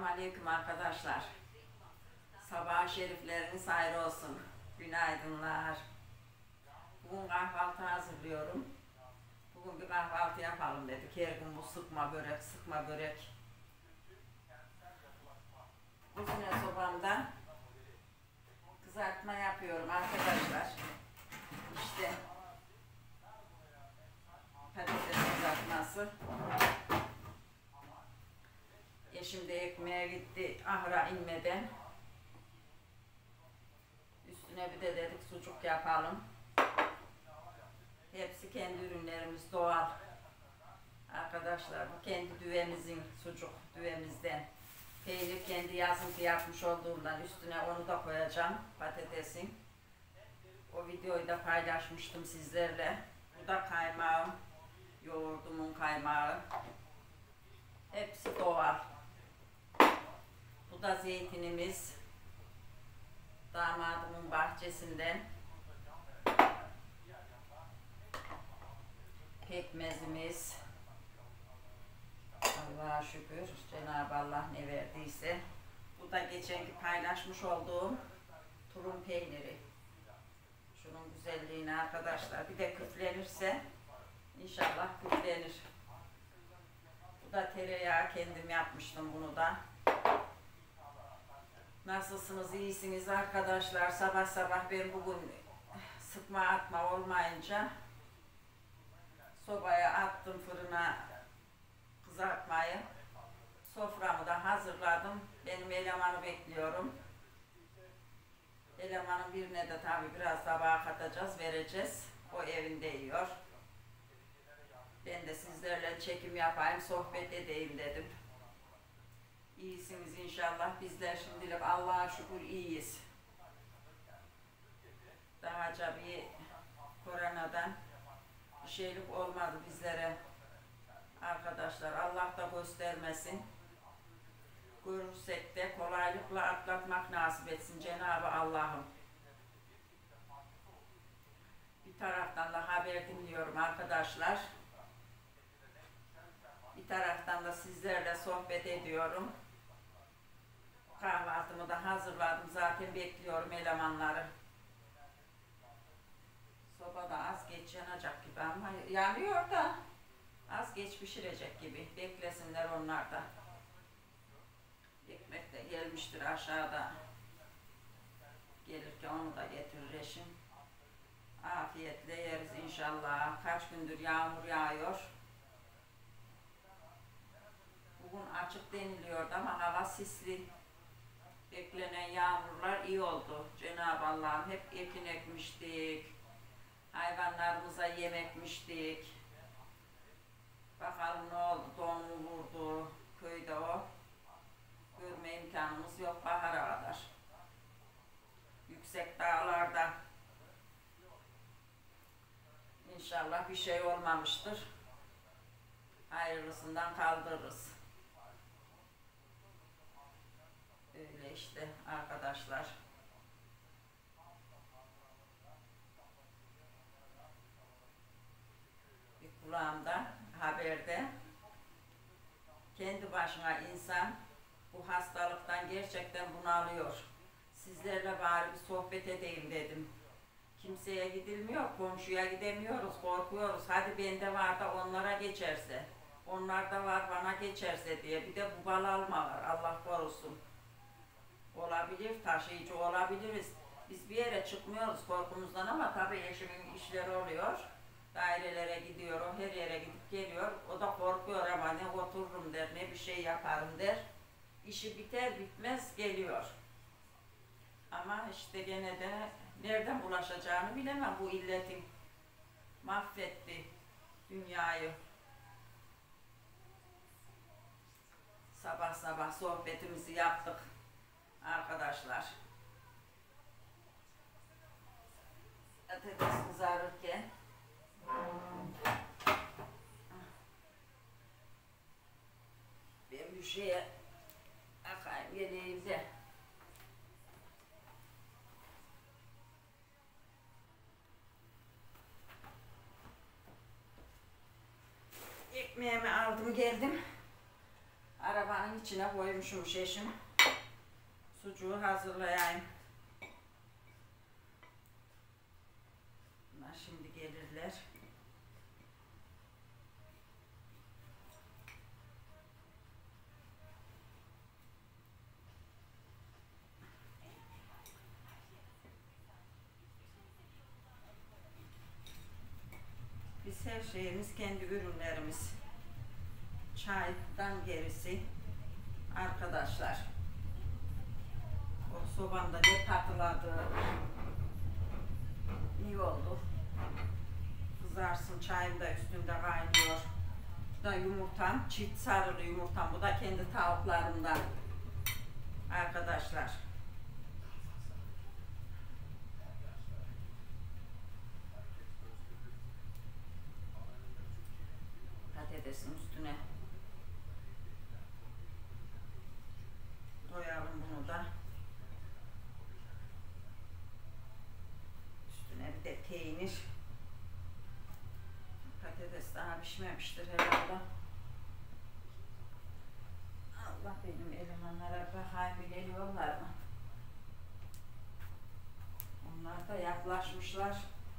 Aleyküm arkadaşlar. Sabah şerifleriniz hayırlı olsun. Günaydınlar. Bugün kahvaltı hazırlıyorum. Bugün bir kahvaltı yapalım dedik. Her gün bu sıkma börek. Kuzine sobamda kızartma yapıyorum arkadaşlar. İşte patates kızartması. Eşim de ekmeğe gitti ahıra inmeden. Üstüne bir de dedik sucuk yapalım. Hepsi kendi ürünlerimiz, doğal. Arkadaşlar bu kendi düvemizin sucuk, düvemizden. Peynir kendi yazıntı yapmış olduğumdan üstüne onu da koyacağım, patatesin. O videoyu da paylaşmıştım sizlerle. Bu da kaymağım, yoğurdumun kaymağı. Hepsi doğal. Bu da zeytinimiz. Damadımın bahçesinden. Pekmezimiz. Allah'a şükür. Cenab-ı Allah ne verdiyse. Bu da geçenki paylaşmış olduğum tulum peyniri. Şunun güzelliğini arkadaşlar. Bir de küflenirse inşallah küflenir. Bu da tereyağı, kendim yapmıştım bunu da. Nasılsınız? İyisiniz arkadaşlar. Sabah sabah ben bugün sıkma atma olmayınca sobaya attım fırına kızartmayı. Soframı da hazırladım. Benim elemanı bekliyorum. Elemanın birine de tabii biraz tabağa katacağız, vereceğiz. O evinde yiyor. Ben de sizlerle çekim yapayım, sohbet edeyim dedim. İyisiniz inşallah. Bizler şimdilik Allah'a şükür iyiyiz. Dahaca bir koronadan bir şeylik olmadı bizlere. Arkadaşlar Allah da göstermesin. Görürsek de kolaylıkla atlatmak nasip etsin Cenab-ı Allah'ım. Bir taraftan da haber dinliyorum arkadaşlar. Bir taraftan da sizlerle sohbet ediyorum. Kahvaltımı da hazırladım. Zaten bekliyorum elemanları. Sobada az geç yanacak gibi ama yanıyor da az geç pişirecek gibi. Beklesinler onlar da. Ekmek de gelmiştir aşağıda. Gelirken onu da getirir eşim. Afiyetle yeriz inşallah. Kaç gündür yağmur yağıyor. Bugün açık deniliyordu ama hava sisli. Beklenen yağmurlar iyi oldu. Cenab-ı Allah'ım hep ekin ekmiştik. Hayvanlarımıza yem ekmiştik. Bakalım ne oldu? Don mu vurdu? Köyde o. Görme imkanımız yok bahara kadar. Yüksek dağlarda. İnşallah bir şey olmamıştır. Hayırlısından kaldırırız. Öyle işte arkadaşlar. Bir kulağımda haberde kendi başına insan bu hastalıktan gerçekten bunalıyor. Sizlerle bari bir sohbet edeyim dedim. Kimseye gidilmiyor, komşuya gidemiyoruz, korkuyoruz. Hadi bende var da onlara geçerse, onlarda var bana geçerse diye. Bir de bu bal alma var, Allah korusun. Olabilir, taşıyıcı olabiliriz. Biz bir yere çıkmıyoruz korkumuzdan ama tabii eşimin işleri oluyor. Dairelere gidiyor, o her yere gidip geliyor. O da korkuyor ama ne otururum der, ne bir şey yaparım der. İşi biter bitmez geliyor. Ama işte gene de nereden bulaşacağını bilemem bu illetin. Mahvetti dünyayı. Sabah sabah sohbetimizi yaptık arkadaşlar. Patates kızarırken ben bir şeye akayım geleyim de ekmeğimi aldım geldim. Araba tavanın içine koymuşum eşim. Sucuğu hazırlayayım. Bunlar şimdi gelirler. Biz her şeyimiz kendi ürünlerimiz. Çaydan gerisi arkadaşlar. O sobamda ne patladı. İyi oldu. Kızarsın, çayım da üstünde kaynıyor. Bu da yumurtam, çift sarılı yumurtam. Bu da kendi tavuklarımdan arkadaşlar. Patatesin üstüne koyalım bunu da. Üstüne bir de peynir. Patates daha pişmemiştir herhalde. Allah benim elemanlara bakayım, geliyorlar mı? Onlar da yaklaşmışlar.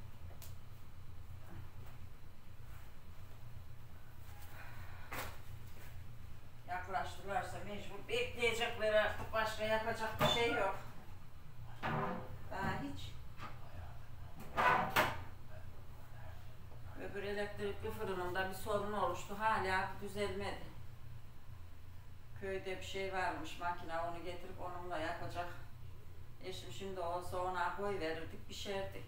Yaklaştılarsa mecbur bekleyecekler artık, başka yapacak bir şey yok. Daha hiç. Öbür elektrikli fırınımda bir sorun oluştu, hala düzelmedi. Köyde bir şey varmış, makine onu getirip onunla yapacak. Eşim şimdi olsa ona koy verirdik, pişerdi.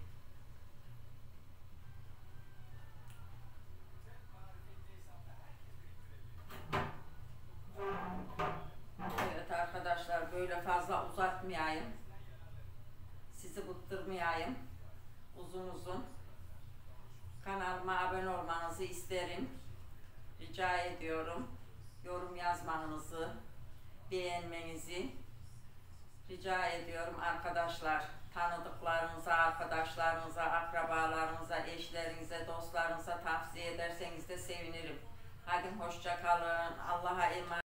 Evet arkadaşlar, böyle fazla uzatmayayım. Sizi bıktırmayayım. Uzun uzun. Kanalıma abone olmanızı isterim. Rica ediyorum. Yorum yazmanızı, beğenmenizi rica ediyorum arkadaşlar. Tanıdıklarınıza, arkadaşlarınıza, akrabalarınıza, eşlerinize, dostlarınıza tavsiye ederseniz de sevinirim. Hadi hoşça kalın. Allah'a emanet.